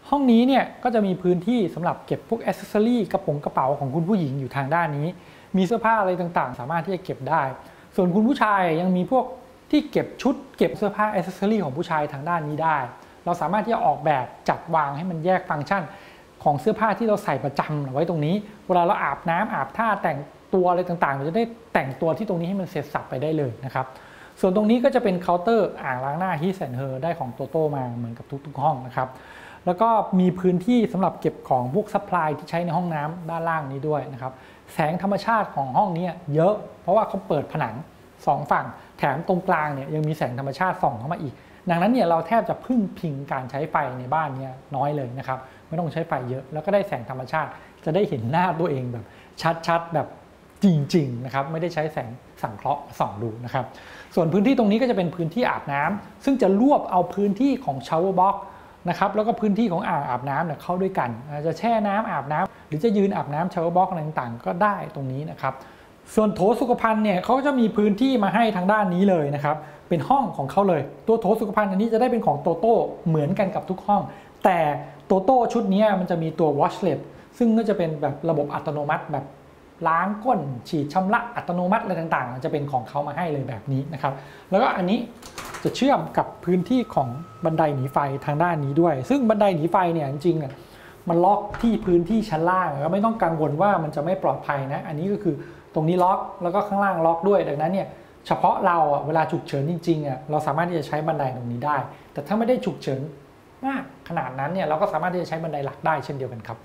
ห้องนี้เนี่ยก็จะมีพื้นที่สำหรับเก็บพวกแอ c เซสซอรี่กระป๋องกระเป๋าของคุณผู้หญิงอยู่ทางด้านนี้มีเสื้อผ้าอะไรต่างๆสามารถที่จะเก็บได้ส่วนคุณผู้ชายยังมีพวกที่เก็บชุดเก็บเสื้อผ้าแอ c เซสซอรี่ของผู้ชายทางด้านนี้ได้เราสามารถที่จะออกแบบจัดวางให้มันแยกฟังก์ชันของเสื้อผ้าที่เราใส่ประจำไว้ตรงนี้เวลาเราอาบน้ำอาบท่าแต่งตัวอะไรต่างๆเราจะได้แต่งตัวที่ตรงนี้ให้มันเสร็จสับไปได้เลยนะครับส่วนตรงนี้ก็จะเป็นเคาน์เตอร์อ่างล้างหน้า His and Her ได้ของโตโต้มาเหมือนกับทุกๆห้องนะครับแล้วก็มีพื้นที่สำหรับเก็บของพวกซัพพลายที่ใช้ในห้องน้ำด้านล่างนี้ด้วยนะครับแสงธรรมชาติของห้องนี้เยอะเพราะว่าเขาเปิดผนังสองฝั่งแถมตรงกลางเนี่ยยังมีแสงธรรมชาติส่องเข้ามาอีกดังนั้นเนี่ยเราแทบจะพึ่งพิงการใช้ไฟในบ้านเนี่ยน้อยเลยนะครับไม่ต้องใช้ไฟเยอะแล้วก็ได้แสงธรรมชาติจะได้เห็นหน้าตัวเองแบบชัดๆแบบจริงๆนะครับไม่ได้ใช้แสงสังเคราะห์ส่องดูนะครับส่วนพื้นที่ตรงนี้ก็จะเป็นพื้นที่อาบน้ำซึ่งจะรวบเอาพื้นที่ของชาวเวอร์บ็อกนะครับแล้วก็พื้นที่ของอ่างอาบน้ำเนี่ยเข้าด้วยกันจะแช่น้ำอาบน้ำหรือจะยืนอาบน้ำชาวเวอร์บ็อกอะไรต่างๆก็ได้ตรงนี้นะครับส่วนโถสุขภัณฑ์เนี่ยเขาจะมีพื้นที่มาให้ทางด้านนี้เลยนะครับเป็นห้องของเขาเลยตัวโถสุขภัณฑ์อันนี้จะได้เป็นของโตโต้เหมือนกันกับทุกห้องแต่โตโต้ชุดนี้มันจะมีตัว washlet ซึ่งก็จะเป็นแบบระบบอัตโนมัติแบบล้างก้นฉีดชำระอัตโนมัติอะไรต่างๆจะเป็นของเขามาให้เลยแบบนี้นะครับแล้วก็อันนี้จะเชื่อมกับพื้นที่ของบันไดหนีไฟทางด้านนี้ด้วยซึ่งบันไดหนีไฟเนี่ยจริงๆเนี่ยมันล็อกที่พื้นที่ชั้นล่างก็ไม่ต้องกังวลว่ามันจะไม่ปลอดภัยนะอันนี้ก็คือตรงนี้ล็อกแล้วก็ข้างล่างล็อกด้วยดังนั้นเนี่ยเฉพาะเราเวลาฉุกเฉินจริงๆเราสามารถที่จะใช้บันไดตรงนี้ได้แต่ถ้าไม่ได้ฉุกเฉินมากขนาดนั้นเนี่ยเราก็สามารถที่จะใช้บันไดหลักได้เช่นเดียวกันครับ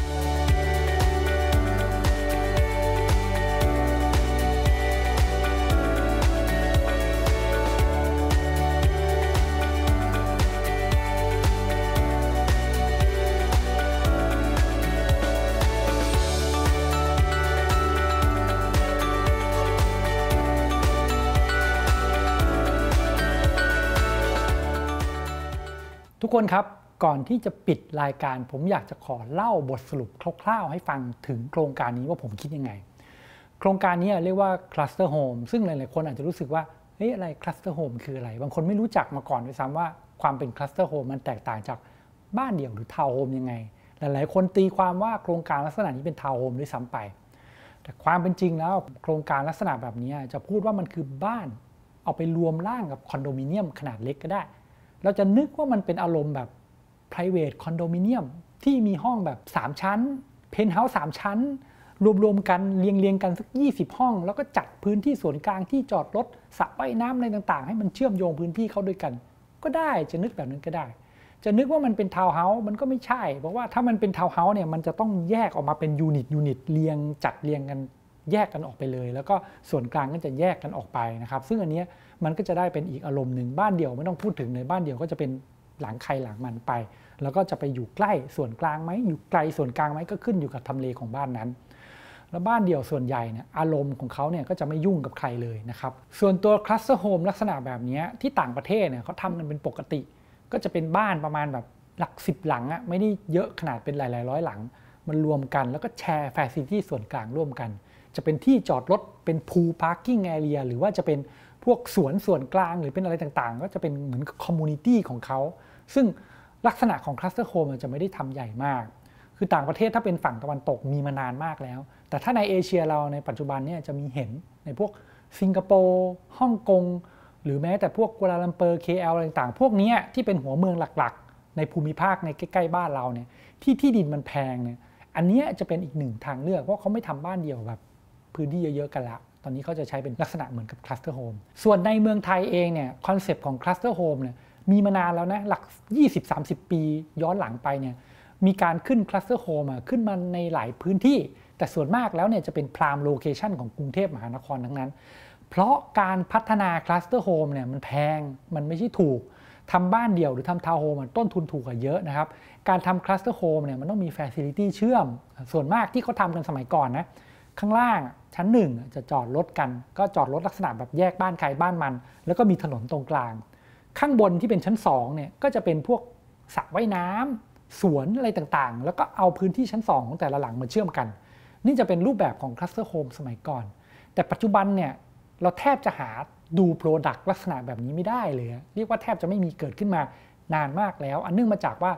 ทุกคนครับก่อนที่จะปิดรายการผมอยากจะขอเล่าบทสรุปคร่าวๆให้ฟังถึงโครงการนี้ว่าผมคิดยังไงโครงการนี้เรียกว่า Cluster Home ซึ่งหลายๆคนอาจจะรู้สึกว่าเฮ้ยอะไร Cluster Home คืออะไรบางคนไม่รู้จักมาก่อนด้วยซ้ำว่าความเป็น Cluster Home มันแตกต่างจากบ้านเดี่ยวหรือทาวน์โฮมยังไงหลายๆคนตีความว่าโครงการลักษณะนี้เป็นทาวน์โฮมด้วยซ้ำไปแต่ความเป็นจริงแล้วโครงการลักษณะแบบนี้จะพูดว่ามันคือบ้านเอาไปรวมร่างกับคอนโดมิเนียมขนาดเล็กก็ได้เราจะนึกว่ามันเป็นอารมณ์แบบ private condominium ที่มีห้องแบบสามชั้น penthouse สามชั้นรวมๆกันเรียงๆกันสักยี่สิบห้องแล้วก็จัดพื้นที่ส่วนกลางที่จอดรถสระว่ายน้ำอะไรต่างๆให้มันเชื่อมโยงพื้นที่เข้าด้วยกันก็ได้จะนึกแบบนั้นก็ได้จะนึกว่ามันเป็นทาวน์เฮาส์มันก็ไม่ใช่เพราะว่าถ้ามันเป็นทาวน์เฮาส์เนี่ยมันจะต้องแยกออกมาเป็นยูนิตยูนิตเรียงจัดเรียงกันแยกกันออกไปเลยแล้วก็ส่วนกลางก็จะแยกกันออกไปนะครับซึ่งอันนี้มันก็จะได้เป็นอีกอารมณ์หนึ่งบ้านเดี่ยวไม่ต้องพูดถึงเลยบ้านเดี่ยวก็จะเป็นหลังใครหลังมันไปแล้วก็จะไปอยู่ใกล้ส่วนกลางไหมอยู่ไกลส่วนกลางไหมก็ขึ้นอยู่กับทำเลของบ้านนั้นแล้วบ้านเดี่ยวส่วนใหญ่เนี่ยอารมณ์ของเขาเนี่ยก็จะไม่ยุ่งกับใครเลยนะครับส่วนตัว Cluster Home ลักษณะแบบนี้ที่ต่างประเทศเนี่ยเขาทำกันเป็นปกติก็จะเป็นบ้านประมาณแบบหลักสิบหลังอะไม่ได้เยอะขนาดเป็นหลายๆร้อยหลังมันรวมกันแล้วก็แชร์ facility ส่วนกลางร่วมกันจะเป็นที่จอดรถเป็น pool parking area หรือว่าจะเป็นพวกสวนส่วนกลางหรือเป็นอะไรต่างๆก็จะเป็นเหมือนคอมมูนิตี้ของเขาซึ่งลักษณะของ Cluster Home มันจะไม่ได้ทำใหญ่มากคือต่างประเทศถ้าเป็นฝั่งตะวันตกมีมานานมากแล้วแต่ถ้าในเอเชียเราในปัจจุบันเนี่ยจะมีเห็นในพวกสิงคโปร์ฮ่องกงหรือแม้แต่พวกกัวลาลัมเปอร์ เค แอล อะไรต่างๆพวกนี้ที่เป็นหัวเมืองหลักๆในภูมิภาคในใกล้ๆบ้านเราเนี่ยที่ที่ดินมันแพงเนี่ยอันนี้จะเป็นอีกหนึ่งทางเลือกเพราะเขาไม่ทำบ้านเดี่ยวแบบพื้นที่เยอะๆกันละตอนนี้เขาจะใช้เป็นลักษณะเหมือนกับ Cluster Home ส่วนในเมืองไทยเองเนี่ยคอนเซปต์ของ Cluster Home เนี่ยมีมานานแล้วนะหลัก ยี่สิบถึงสามสิบ ปีย้อนหลังไปเนี่ยมีการขึ้น Cluster Home ขึ้นมาในหลายพื้นที่แต่ส่วนมากแล้วเนี่ยจะเป็นพรามโลเคชันของกรุงเทพมหานครทั้งนั้นเพราะการพัฒนา Cluster Home เนี่ยมันแพงมันไม่ใช่ถูกทำบ้านเดี่ยวหรือทำทาวน์โฮมต้นทุนถูกกว่าเยอะนะครับการทำ Cluster Home เนี่ยมันต้องมี Facility เชื่อมส่วนมากที่เขาทำกันสมัยก่อนนะข้างล่างชั้นหนึ่งจะจอดรถกันก็จอดรถลักษณะแบบแยกบ้านใครบ้านมันแล้วก็มีถนนตรงกลางข้างบนที่เป็นชั้นสองเนี่ยก็จะเป็นพวกสระว่ายน้ำสวนอะไรต่างๆแล้วก็เอาพื้นที่ชั้นสองของแต่ละหลังมาเชื่อมกันนี่จะเป็นรูปแบบของ Cluster Home สมัยก่อนแต่ปัจจุบันเนี่ยเราแทบจะหาดู Product ลักษณะแบบนี้ไม่ได้เลยเรียกว่าแทบจะไม่มีเกิดขึ้นมานานมากแล้วอันเนื่องมาจากว่า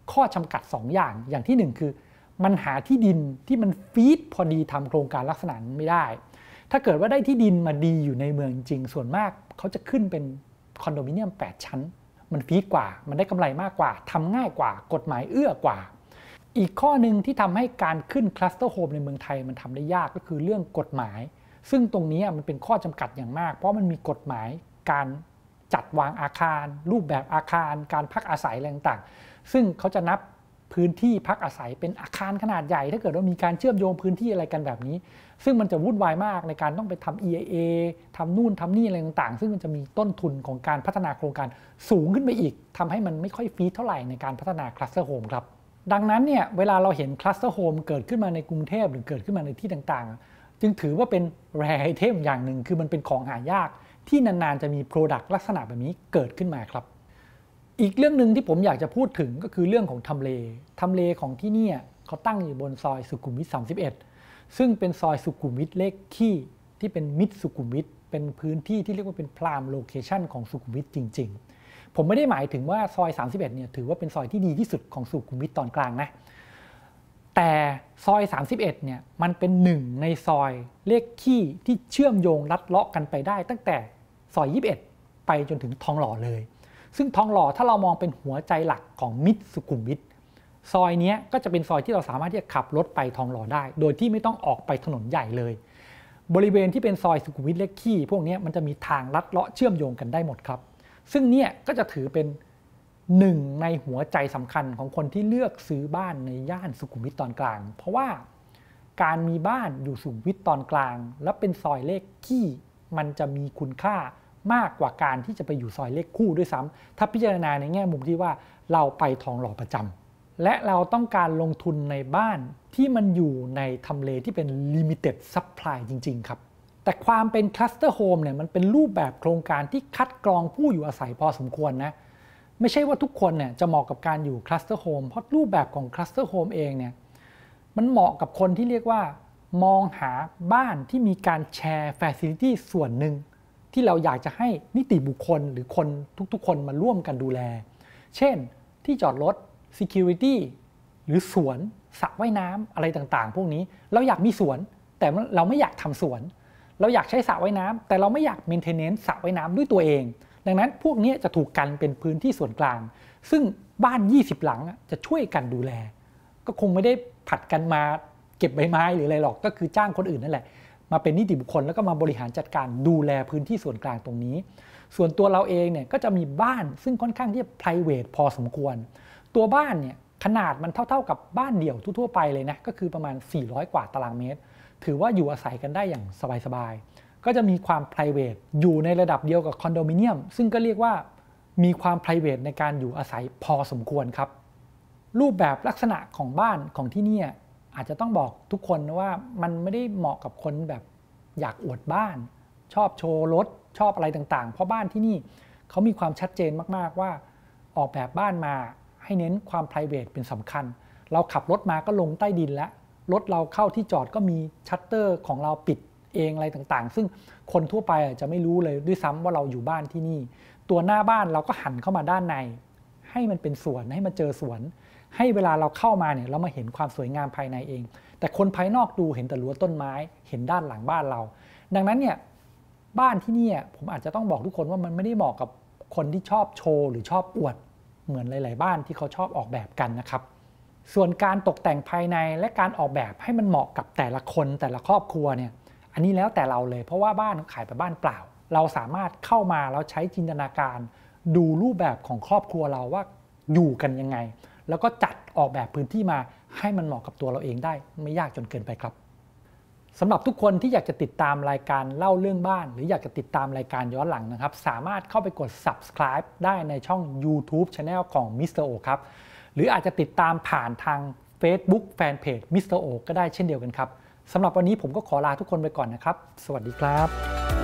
ข้อจำกัดสองอย่างอย่างที่หนึ่งคือมันหาที่ดินที่มันฟีดพอดีทำโครงการลักษณะนั้นไม่ได้ถ้าเกิดว่าได้ที่ดินมาดีอยู่ในเมืองจริงส่วนมากเขาจะขึ้นเป็นคอนโดมิเนียมแปดชั้นมันฟีดกว่ามันได้กำไรมากกว่าทำง่ายกว่ากฎหมายเอื้อกว่าอีกข้อหนึ่งที่ทำให้การขึ้นคลัสเตอร์โฮมในเมืองไทยมันทำได้ยากก็คือเรื่องกฎหมายซึ่งตรงนี้มันเป็นข้อจำกัดอย่างมากเพราะมันมีกฎหมายการจัดวางอาคารรูปแบบอาคารการพักอาศัยอะไรต่างๆซึ่งเขาจะนับพื้นที่พักอาศัยเป็นอาคารขนาดใหญ่ถ้าเกิดว่ามีการเชื่อมโยงพื้นที่อะไรกันแบบนี้ซึ่งมันจะวุ่นวายมากในการต้องไปทำ อี ไอ เอ ทำนู่นทำนี่อะไรต่างๆซึ่งมันจะมีต้นทุนของการพัฒนาโครงการสูงขึ้นไปอีกทำให้มันไม่ค่อยฟีดเท่าไหร่ในการพัฒนาคลัสเตอร์โฮมครับดังนั้นเนี่ยเวลาเราเห็นคลัสเตอร์โฮมเกิดขึ้นมาในกรุงเทพหรือเกิดขึ้นมาในที่ต่างๆจึงถือว่าเป็นแรร์ไอเทมอย่างหนึ่งคือมันเป็นของหายากที่นานๆจะมีโปรดักต์ลักษณะแบบนี้เกิดขึ้นมาครับอีกเรื่องหนึ่งที่ผมอยากจะพูดถึงก็คือเรื่องของทำเลทำเลของที่นี่เขาตั้งอยู่บนซอยสุขุมวิทสามสิบเอ็ดซึ่งเป็นซอยสุขุมวิทเลขคี่ที่เป็นมิดสุขุมวิทเป็นพื้นที่ที่เรียกว่าเป็นพรามโลเคชันของสุขุมวิทจริงๆผมไม่ได้หมายถึงว่าซอยสามสิบเอ็ดเนี่ยถือว่าเป็นซอยที่ดีที่สุดของสุขุมวิทตอนกลางนะแต่ซอยสามสิบเอ็ดเนี่ยมันเป็นหนึ่งในซอยเลขคี่ที่เชื่อมโยงลัดเลาะกันไปได้ตั้งแต่ซอยยี่สิบเอ็ดไปจนถึงทองหล่อเลยซึ่งทองหล่อถ้าเรามองเป็นหัวใจหลักของมิดสุขุมวิทซอยนี้ก็จะเป็นซอยที่เราสามารถที่จะขับรถไปทองหล่อได้โดยที่ไม่ต้องออกไปถนนใหญ่เลยบริเวณที่เป็นซอยสุขุมวิทเลขคี่พวกนี้มันจะมีทางลัดเลาะเชื่อมโยงกันได้หมดครับซึ่งเนี่ยก็จะถือเป็นหนึ่งในหัวใจสำคัญของคนที่เลือกซื้อบ้านในย่านสุขุมวิทตอนกลางเพราะว่าการมีบ้านอยู่สุขุมวิทตอนกลางและเป็นซอยเลขคี่มันจะมีคุณค่ามากกว่าการที่จะไปอยู่ซอยเลขคู่ด้วยซ้ำถ้าพิจารณาในแง่มุมที่ว่าเราไปทองหล่อประจำและเราต้องการลงทุนในบ้านที่มันอยู่ในทำเลที่เป็น limited supply จริงๆครับแต่ความเป็น cluster home เนี่ยมันเป็นรูปแบบโครงการที่คัดกรองผู้อยู่อาศัยพอสมควรนะไม่ใช่ว่าทุกคนเนี่ยจะเหมาะกับการอยู่ cluster home เพราะรูปแบบของ cluster home เองเนี่ยมันเหมาะกับคนที่เรียกว่ามองหาบ้านที่มีการแชร์ facility ส่วนหนึ่งที่เราอยากจะให้นิติบุคคลหรือคนทุกๆคนมาร่วมกันดูแลเช่นที่จอดรถ security หรือสวนสระว่ายน้ำอะไรต่างๆพวกนี้เราอยากมีสวนแต่เราไม่อยากทำสวนเราอยากใช้สระว่ายน้ำแต่เราไม่อยาก maintenance สระว่ายน้ำด้วยตัวเองดังนั้นพวกนี้จะถูกกันเป็นพื้นที่ส่วนกลางซึ่งบ้านยี่สิบหลังจะช่วยกันดูแลก็คงไม่ได้ผัดกันมาเก็บใบไม้หรืออะไรหรอกก็คือจ้างคนอื่นนั่นแหละมาเป็นนิติบุคคลแล้วก็มาบริหารจัดการดูแลพื้นที่ส่วนกลางตรงนี้ส่วนตัวเราเองเนี่ยก็จะมีบ้านซึ่งค่อนข้างที่จะ private พอสมควรตัวบ้านเนี่ยขนาดมันเท่าๆกับบ้านเดี่ยวทั่วๆไปเลยนะก็คือประมาณสี่ร้อยกว่าตารางเมตรถือว่าอยู่อาศัยกันได้อย่างสบายๆก็จะมีความ private อยู่ในระดับเดียวกับคอนโดมิเนียมซึ่งก็เรียกว่ามีความ private ในการอยู่อาศัยพอสมควรครับรูปแบบลักษณะของบ้านของที่นี่อาจจะต้องบอกทุกคนว่ามันไม่ได้เหมาะกับคนแบบอยากอวดบ้านชอบโชว์รถชอบอะไรต่างๆเพราะบ้านที่นี่เขามีความชัดเจนมากๆว่าออกแบบบ้านมาให้เน้นความ private เป็นสำคัญเราขับรถมาก็ลงใต้ดินแล้วรถเราเข้าที่จอดก็มีชัตเตอร์ของเราปิดเองอะไรต่างๆซึ่งคนทั่วไปจะไม่รู้เลยด้วยซ้ำว่าเราอยู่บ้านที่นี่ตัวหน้าบ้านเราก็หันเข้ามาด้านในให้มันเป็นสวนให้มันเจอสวนให้เวลาเราเข้ามาเนี่ยเรามาเห็นความสวยงามภายในเองแต่คนภายนอกดูเห็นแต่รั้วต้นไม้เห็นด้านหลังบ้านเราดังนั้นเนี่ยบ้านที่นี่ผมอาจจะต้องบอกทุกคนว่ามันไม่ได้เหมาะกับคนที่ชอบโชว์หรือชอบอวดเหมือนหลายๆบ้านที่เขาชอบออกแบบกันนะครับส่วนการตกแต่งภายในและการออกแบบให้มันเหมาะกับแต่ละคนแต่ละครอบครัวเนี่ยอันนี้แล้วแต่เราเลยเพราะว่าบ้านขายแบบบ้านเปล่าเราสามารถเข้ามาแล้วใช้จินตนาการดูรูปแบบของครอบครัวเราว่าอยู่กันยังไงแล้วก็จัดออกแบบพื้นที่มาให้มันเหมาะกับตัวเราเองได้ไม่ยากจนเกินไปครับสำหรับทุกคนที่อยากจะติดตามรายการเล่าเรื่องบ้านหรืออยากจะติดตามรายการย้อนหลังนะครับสามารถเข้าไปกด Subscribe ได้ในช่อง YouTube Channel ของ มิสเตอร์ โอ ครับหรืออาจจะติดตามผ่านทาง Facebook Fanpage มิสเตอร์ โอ ก็ได้เช่นเดียวกันครับสำหรับวันนี้ผมก็ขอลาทุกคนไปก่อนนะครับสวัสดีครับ